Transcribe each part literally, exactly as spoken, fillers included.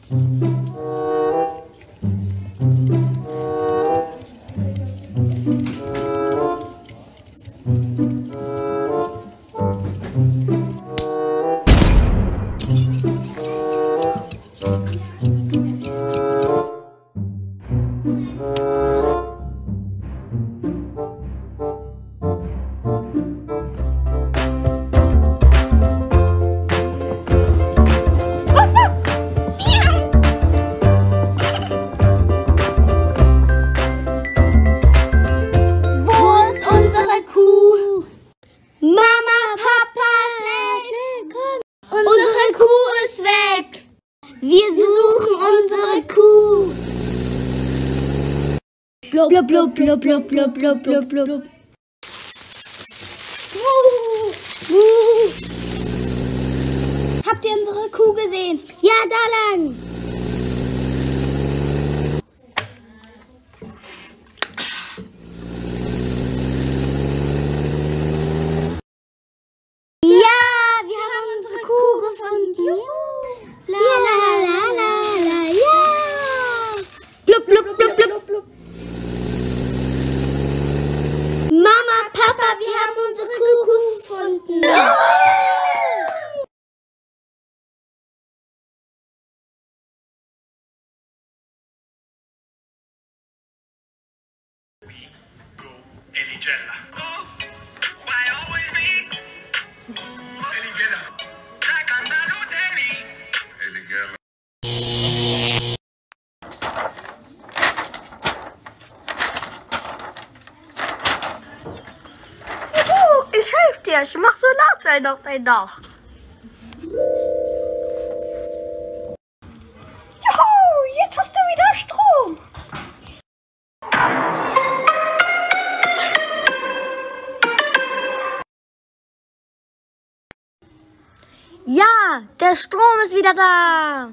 Wir suchen unsere Kuh. Blub, blub, blub, blub, blub, blub, blub, blub, blub. Habt ihr unsere Kuh gesehen? Ja, da lang. Ja, wir haben unsere Kuh gefunden. La la la la la, ja! Blub, blub, blub, blub, blub. Mama, Papa, wir haben unsere Kuh gefunden. Ja! Eligella. Why always me? Eligella. Sacandalo deli. Eligella. Juhu, ich helfe dir. Ich mach so laut sein auf dein Dach. Juhu, jetzt hast du wieder Strom. Ja, der Strom ist wieder da.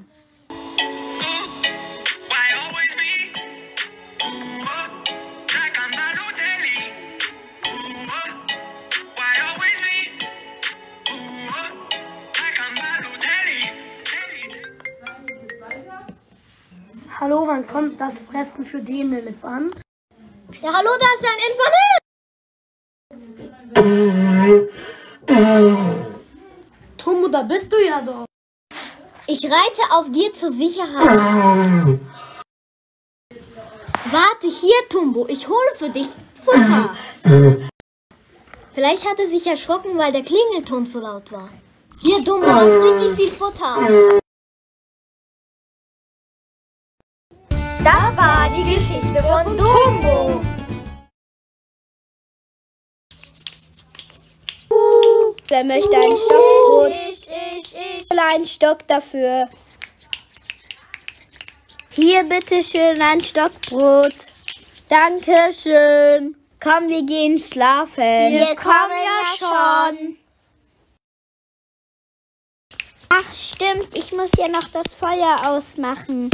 Hallo, wann kommt das Fressen für den Elefant? Ja, hallo, da ist ein Elefant. Tombo, da bist du ja doch. Ich reite auf dir zur Sicherheit. Warte hier, Tumbo. Ich hole für dich Futter. Vielleicht hat er sich erschrocken, weil der Klingelton so laut war. Hier, Tumbo, hast richtig viel Futter. Das war die Geschichte von Dumbo. Wer möchte ein Stockbrot? Ich, ich, ich. Ein Stock dafür. Hier bitte schön ein Stockbrot. Dankeschön. Komm, wir gehen schlafen. Wir kommen ja schon. Ach stimmt, ich muss ja noch das Feuer ausmachen.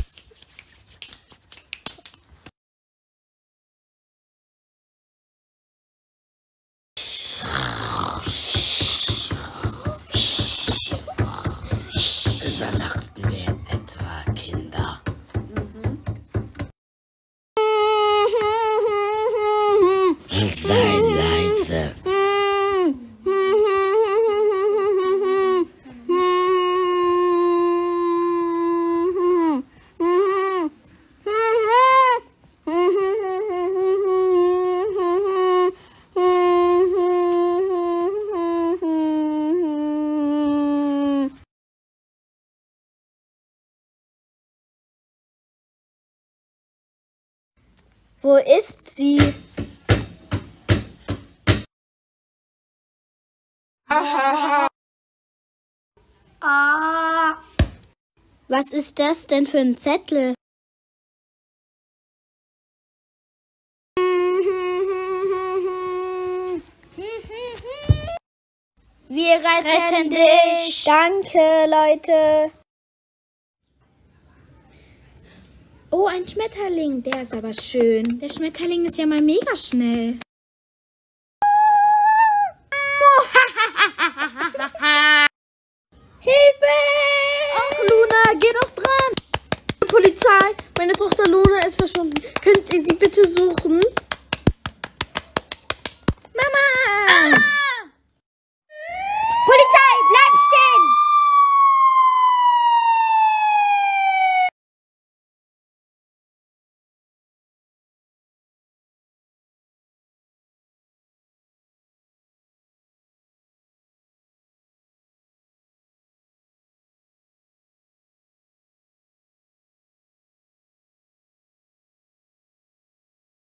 Übernachten wir etwa, Kinder? Mhm. Sei leise. Wo ist sie? Ah. Was ist das denn für ein Zettel? Wir retten, retten dich. Danke, Leute. Oh, ein Schmetterling. Der ist aber schön. Der Schmetterling ist ja mal mega schnell.